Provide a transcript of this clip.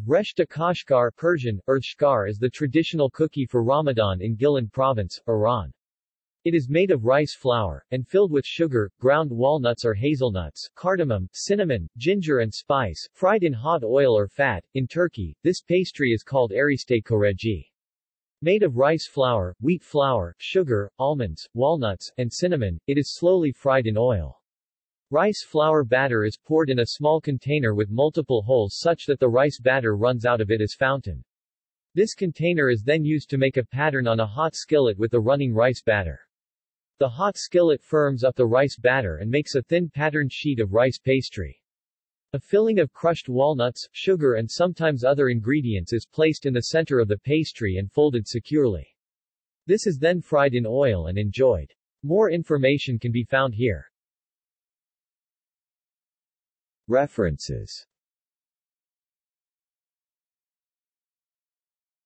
Reshta Kashgar Persian, Earthshkar is the traditional cookie for Ramadan in Gilan Province, Iran. It is made of rice flour, and filled with sugar, ground walnuts or hazelnuts, cardamom, cinnamon, ginger and spice, fried in hot oil or fat. In Turkey, this pastry is called eriste koreci. Made of rice flour, wheat flour, sugar, almonds, walnuts, and cinnamon, it is slowly fried in oil. Rice flour batter is poured in a small container with multiple holes such that the rice batter runs out of it as fountain. This container is then used to make a pattern on a hot skillet with the running rice batter. The hot skillet firms up the rice batter and makes a thin patterned sheet of rice pastry. A filling of crushed walnuts, sugar and sometimes other ingredients is placed in the center of the pastry and folded securely. This is then fried in oil and enjoyed. More information can be found here. References